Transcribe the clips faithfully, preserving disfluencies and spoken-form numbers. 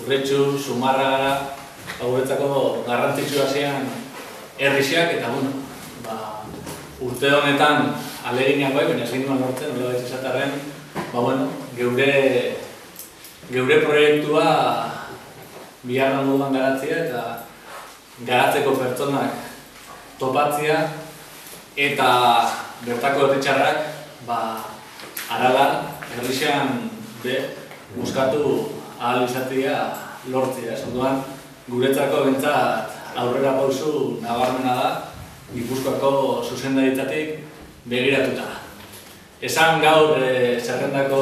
Urretxu, Zumarraga, guretzako garrantzitsua ziren herrixak, eta bueno, urte honetan aleginak bai, baina ez ginduen lortzen, nola baitz esatarren, ba bueno, geure geure proiektua biharra moduan garatzea eta garatzeko pertsonak topatzea eta bertako herritxarrak ba Aralan, herrixean be buskatu ahal izatea lortzea. Orduan guretzako behintzat aurrera pausu nabarmena da Gipuzkoako zuzendaritzatik begiratuta. Esan gaur e, zerrendako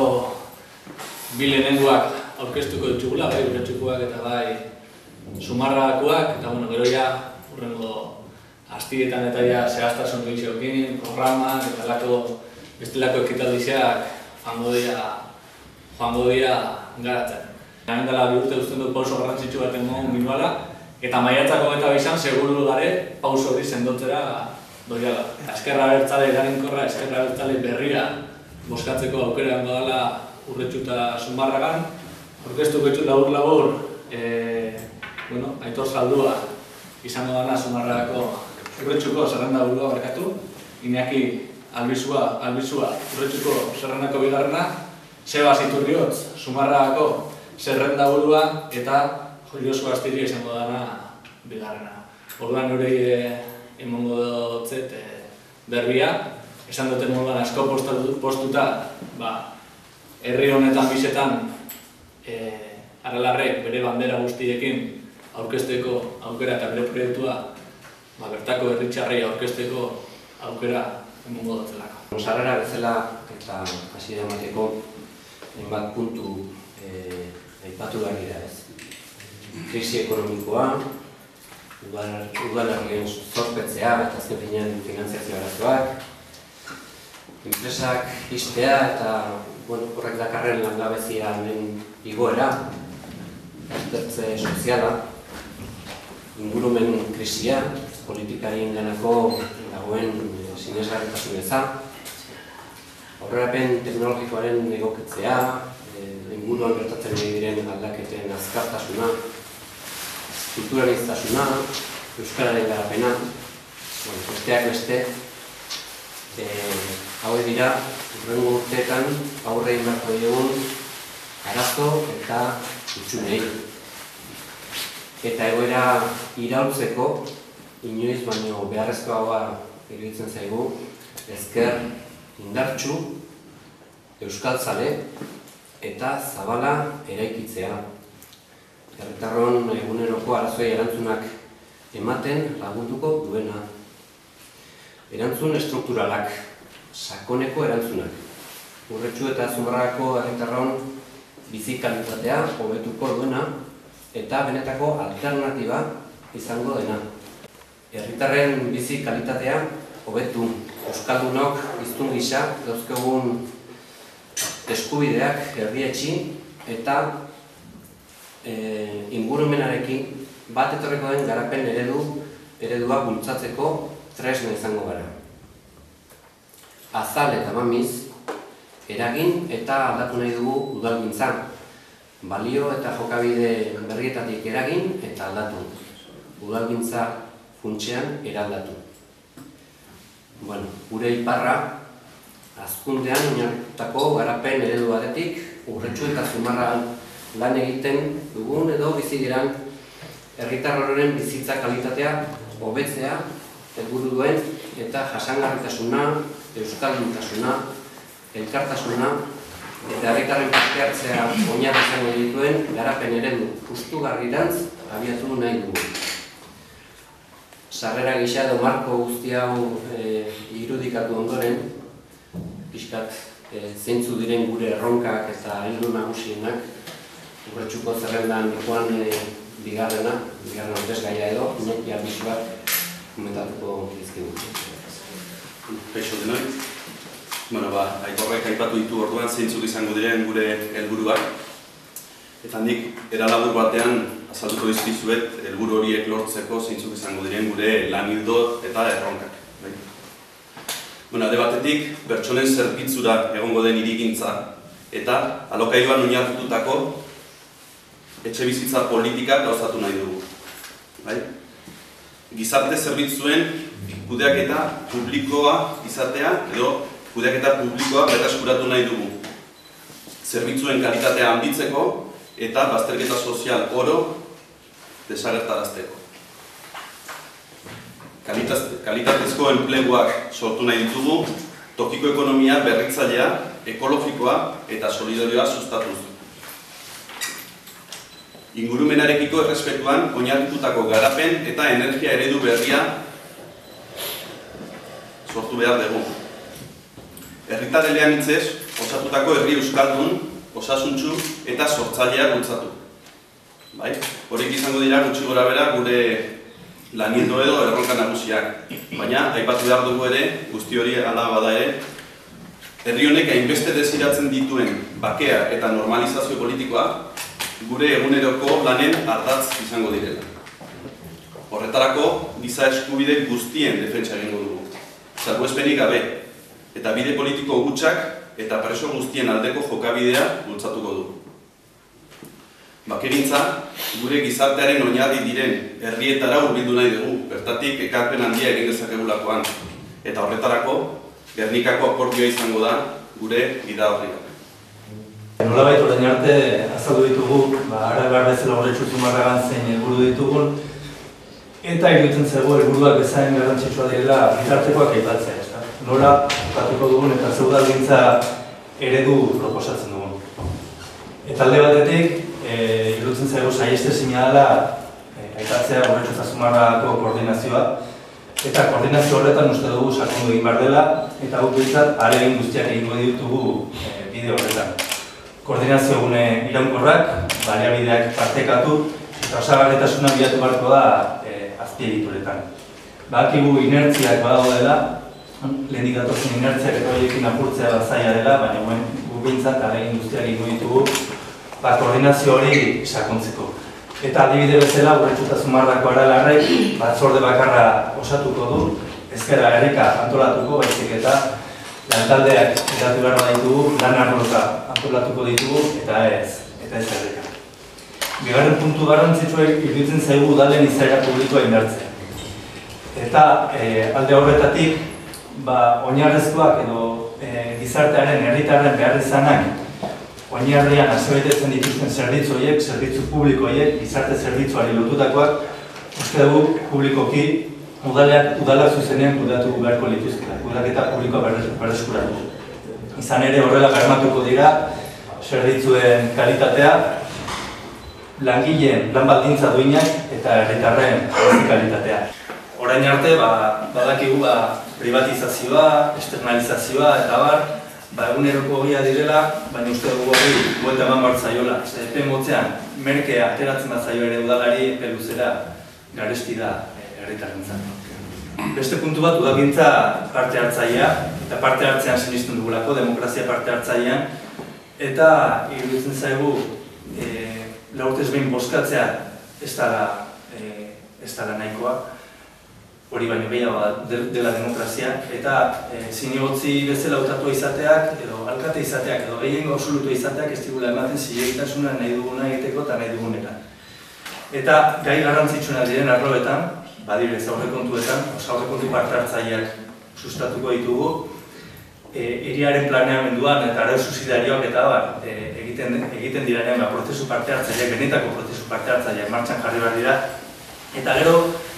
bi lehenengoak aurkeztuko ditugula, bai Urretxukoak eta bai Zumarragakoak, eta bueno, gero ja hurrengo astietan eta ja zehaztasun gehixeokin, programak eta lako bestelako ekitaldiak joango dira joango dira garatzen. Hemen dela bi urte usten dut pauso garrantzitsu bat emango minuala, eta maiatzako eta bizan seguru gare pauso hori sendotzera doiala. Ezkerra Abertzale eraginkorra, Ezkerra Abertzale berrira bozkatzeko aukera hango dela Urretxu eta Zumarragan. Aurkeztuko ditut labur-labur, e, bueno, Aitor Zaldua izango dana Zumarragako Urretxuko zerrenda burua barkatu, Iñaki Albizua, Albizua Urretxuko zerrendako bigarrena, Sebas Iturriotz Zumarragako zerrenda burua eta Josu Astiri izango dana bigarrena. Orduan eurei emongo dutzet berbia, esan duten moduan asko postuta, herri honetan bizetan Aralarrek bere bandera guztiekin aurkezteko aukera eta bere proiektua bertako herritxarrei aurkezteko aukera emongo dutzelako. Sarrera bezala eta hasiera emateko hainbat puntu aipatu behar dira ez. Krisi ekonomikoa, udalerrien zorpetzea eta azken finean finanziazio arazoak, enpresak ixtea eta horrek dakarren langabeziaren igoera, aztertze soziala, ingurumen krisia, politikarien ganako dagoen sinesgarritasun eza, aurrerapen teknologikoaren egokitzea, inguruan gertatzen diren aldaketen azkartasuna, kulturaliztasuna, euskararen garapena, besteak beste, hauek dira, hurrengo urteetan aurre egin beharko diegun arazo eta hutsunei. Eta egoera iraultzeko, inoiz baino beharrezkoagoa iruditzen zaigu, ezker indartsu, euskaltzale eta zabala eraikitzea. Herritarron eguneroko arazoi erantzunak ematen lagunduko duena. Erantzun estrukturalak, sakoneko erantzunak. Urretxu eta Zumarragako herritarron bizi kalitatea hobetuko duena eta benetako alternatiba izango dena. Herritarren bizi kalitatea hobetu. Euskaldunok hiztun gisa dauzkagun eskubideak erdietsi eta ingurumenarekin bat etorriko den garapen eredua bultzatzeko tresna izango gara. Azal eta mamiz, eragin eta aldatu nahi dugu udalgintza. Balio eta jokabide berrietatik eragin eta aldatu. Udalgintza funtsean eraldatu. Bueno, gure iparra, hazkundean oinarritutako garapen eredu batetik, Urretxu eta Zumarragan lan egiten dugun edo bizi diran herritar horren bizitza kalitatea hobetzea helburu duen eta jasangarritasuna, euskalduntasuna, elkartasuna eta herritarren parte hartzea oinarri izango dituen garapen eredu justugarrirantz abiatu nahi dugu. Sarrera gisa edo marko guzti hau irudikatu ondoren, pixkat zeintzu diren gure erronkak eta heldu nagusienak, Urretxuko zerrendan joan bigarrena, bigarren hautesgaia edo, Iñaki Albizuak komentatuko dizkigu. Kaixo denoi. Bueno, ba, Aitorrek aipatu ditu orduan zeintzuk izango diren gure helburuak. Eta nik eralabur batean azalduko dizkizuet helburu horiek lortzeko zeintzuk izango diren gure lan ildo eta erronkak. Bueno, alde batetik, pertsonen zerbitzura egongo den hirigintza eta alokairuan oinarritutako etxe bizitza politika gauzatu nahi dugu. Bai? Gizarte zerbitzuen kudeaketa publikoa izatea edo kudeaketa publikoa berreskuratu nahi dugu. Zerbitzuen kalitatea handitzeko eta bazterketa sozial oro desagertarazteko. Kalitatezko enpleguak sortu nahi ditugu, tokiko ekonomia berritzailea, ekologikoa eta solidarioa sustatuz. Ingurumenarekiko errespetuan oinarritutako garapen eta energia eredu berria sortu behar dugu. Herritar eleanitzez osatutako herri euskaldun, osasuntsu eta sortzailea bultzatu. Bai? Horiek izango dira gutxi gora bera gure lanildo edo erronka nagusiak. Baina, aipatu behar dugu ere, guzti hori ala bada ere, herri honek hainbeste desiratzen dituen bakea eta normalizazio politikoa gure eguneroko lanen ardatz izango direla. Horretarako, giza eskubide guztien defentsa egingo dugu. Salbuespenik gabe, eta bide politiko gutxak eta preso guztien aldeko jokabidea bultzatuko du. Bakerintza, gure gizartearen oinarri diren herrietara hurbildu nahi dugu, bertatik ekarpen handia egin dezakegulakoan. Eta horretarako, Gernikako akordioa izango da gure gida horria. Nolabait orain arte azaldu ditugu, ara behar bezala horretxu zumarragan zein helburu ditugun, eta iruditzen zego helburuak bezain garrantzitsua direla gizartekoak aipatzea, ezta? Nola jokatuko dugun eta zer udalgintza eredu proposatzen dugun. Eta alde batetik, iruditzen zego sahiestezina dela aipatzea horretxu zumarragako koordinazioa, eta koordinazio horretan uste dugu sakondu egin behar dela, eta guk behintzat ahalegin guztiak egingo ditugu bide horretan. Koordinazio gune iraunkorrak, baliabideak partekatu, eta osagarritasuna bilatu beharko da azpiegituretan. Badakigu inertziak badago dela, lehendik datozen inertziak eta horiekin apurtzea zaila dela, baina guk behintzat ahalegin guztiak egingo ditugu koordinazio hori sakontzeko. Eta adibide bezala, Urretxu eta Zumarrako Aralarrek batzorde bakarra osatuko du, ezkera erreka antolatuko, baizik eta lantaldeak eratu behar ditugu, lan arloka antolatuko ditugu, eta ez, eta ez erreka. Bigarren puntu garrantzitsua iruditzen zaigu udalen izaera publikoa indartzea. Eta alde horretatik, oinarrezkoak edo gizartearen herritarren behar izanak oinarrian asebetetzen dituzten zerbitzu horiek, zerbitzu publiko horiek, gizarte zerbitzuari lotutakoak, uste dugu publikoki udalak zuzenean kudatu beharko lituzketa, kudaketa publikoa berreskuratu. Izan ere horrela bermatuko dira zerbitzuen kalitatea, langileen lan baldintza duinak eta herritarren kalitatea. Orain arte, badakigu privatizazioa, externalizazioa eta bar, eguneroko hogia direla, baina uste dugu hori buelta eman behar zaiola. Epe motzean, merkea ateratzen bat zaio ere udalari epe luzera garesti da herritarrentzat. Beste puntu bat, udalgintza parte hartzailea, eta parte hartzean sinisten dugulako, demokrazia parte hartzailean, eta iruditzen zaigu laurtez behin bozkatzea ez dela nahikoa, hori baino gehiago dela demokrazia, eta zinegotzi bezala hautatua izateak, edo alkate izateak, edo gehiengo absolutu izateak ez digula ematen zilegitasuna nahi duguna egiteko eta nahi dugunera. Eta gai garrantzitsuena diren arloetan, badirez aurrekontuetan, aurrekontu parte hartzaileak sustatuko ditugu, hiriaren planeamenduan eta arau subsidiarioak eta egiten diranean prozesu parte hartzaileak, benetako prozesu parte hartzaileak martxan jarri behar dira, eta gero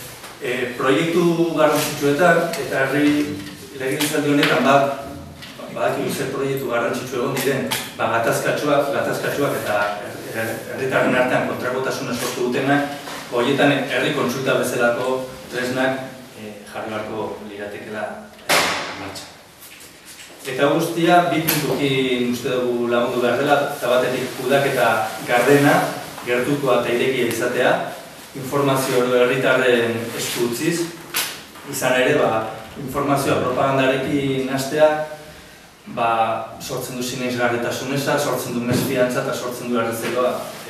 proiektu garrantzitsuetan eta herri legegintzaldi honetan badakigu zer proiektu garrantzitsu egon diren gatazkatsuak eta herritarren artean kontrakotasuna sortu dutenak, horietan herri kontsulta bezalako tresnak jarri beharko liratekeela martxan. Eta guztia, bi puntukin uste dugu lagundu behar dela, eta batetik kudaketa gardena, gertukoa eta irekia izatea, informazio herritarren esku utziz, izan ere, informazioa propagandarekin hastea, sortzen du sinesgarritasuneza, sortzen du mesfiantza eta sortzen du errezeloa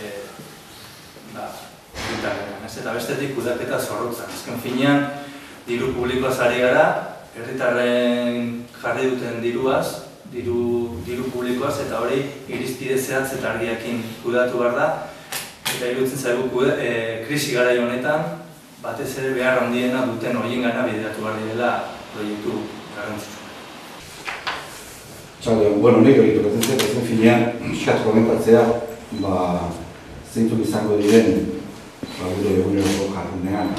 herritarren. Eta bestetik kudaketa zorrotzan. Azken finean, diru publikoaz ari gara, herritarren jarri duten diruaz, diru publikoaz, eta hori irizpide zehatz eta argiakin kudatu behar da, eta iruditzen zaigu e, krisi garai honetan, batez ere behar handiena duten horien gana bideratu behar direla proiektu garrantzitsu. Txalde, bueno, nik hori tokatzen zait, ezen finean, eskatu komentatzea, ba, zeintzuk izango diren, ba, gure eguneroko jarrunean,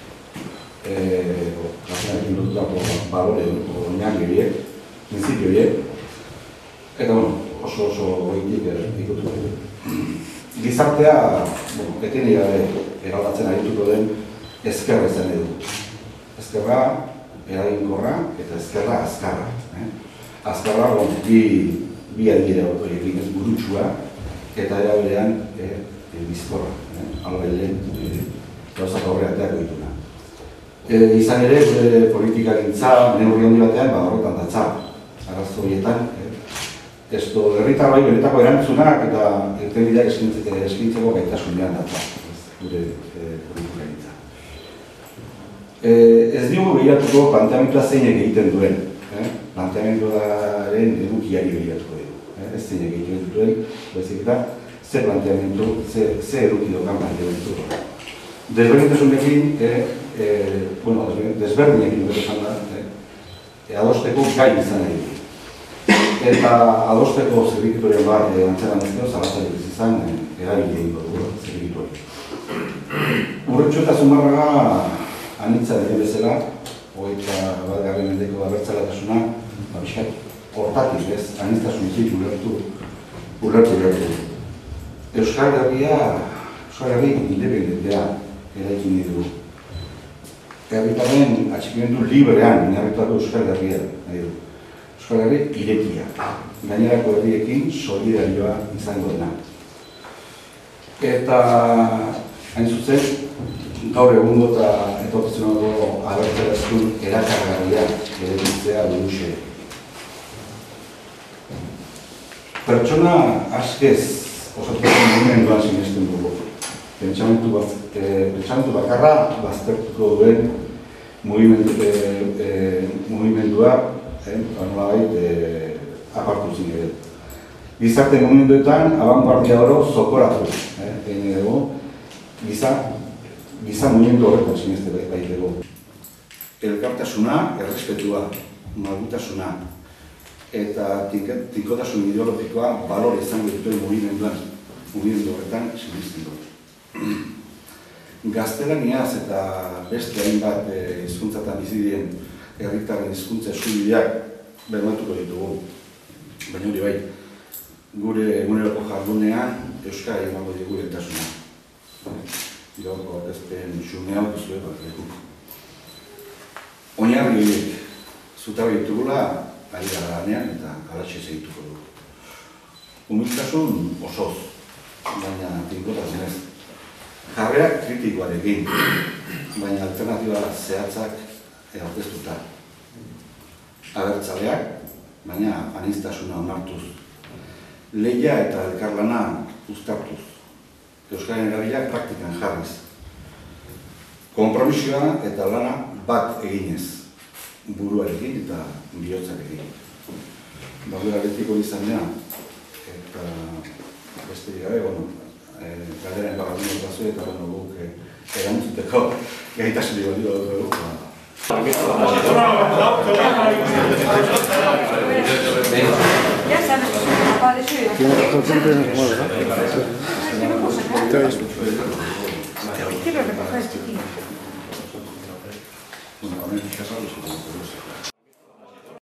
gaztenarekin lotutako balore, oinarri horiek, printzipio horiek, eta, bueno, oso oso goitik ikutu dugu. Gizartea, bueno, eteni gabe eraldatzen arituko den ezkerra izan edu. Ezkerra eraginkorra eta ezkerra azkarra. Eh? Azkarra, bon, bi, bi adibide horiek ez burutsua eta erabilean eh, bizkorra. Eh? Albailen eh, gauzak horreateako dituna. E, izan ere, gure politikagintza neurri handi batean, ba, horretan datza. Arazo horietan, eh? Ez du, herritar bai benetako erantzunak eta irtenbideak eskintzeko gaitasunean datza, gure politikagintza. Ez dugu behiratuko planteamentua zeinek egiten duen, planteamentuaren edukiari behiratuko dugu. Ez zeinek egiten duen, baizik eta ze planteamentu, ze eduki dokan planteamentu. Desberdintasunekin, bueno, desberdinekin dut esan da, adosteko gai izan nahi du. Eta adosteko zerbikitorien bat antzeran ezkero, zalatzarik ez izan, erabili egingo dugu zerbikitori. Urretxo eta Zumarraga anitza dira bezala, hogeita bat garren mendeko abertzaletasuna, bizkat hortatik ez, anitztasunetik ulertu, ulertu ulertu. Euskal Herria, Euskal Herri independentea eraikin nahi dugu. Herritaren atxikimendu librean inarritutako Euskal Herria nahi dugu. Euskal Herri irekia, gainerako herriekin solidarioa izango dena. Eta, hain zuzen, gaur egungo eta etortzionako abertzerazkun erakargarria eredutzea duruxe. Pertsona askez osatzen mugimenduan sinesten dugu. Pentsamentu bakarra baztertuko duen mugimendua nolabait apartu zin ere. Gizarte mugimenduetan abanguardia oro zokoratu. Egin dugu, giza mugimendu horretan sineste baitego. Elkartasuna, errespetua, malgutasuna eta tinkotasun ideologikoa balore izango dituen mugimenduan, mugimendu horretan sinesten dugu. Gaztelaniaz eta beste hainbat hizkuntzatan bizi diren herritarren hizkuntza eskubideak bermatuko ditugu. Baina hori bai, gure eguneroko jardunean euskara emango digu lehentasuna. Gaurko aurkezpen xume hau duzue bat lekuk. Oinarri horiek zutabe ditugula ari gara lanean eta alatxe segituko dugu. Humiltasun osoz, baina tinkotasun ez. Jarrerak kritikoarekin, baina alternatiba zehatzak aurkeztuta. Abertzaleak, baina aniztasuna onartuz. Lehia eta elkarlana uztartuz. Euskaren erabilak praktikan jarriz. Konpromisioa eta lana bat eginez. Buruarekin eta bihotzarekin. Baudela betiko izan dena, eta beste gabe, bueno, galderen bagaldun dut eta bueno, guk erantzuteko gaitasun balio dugu.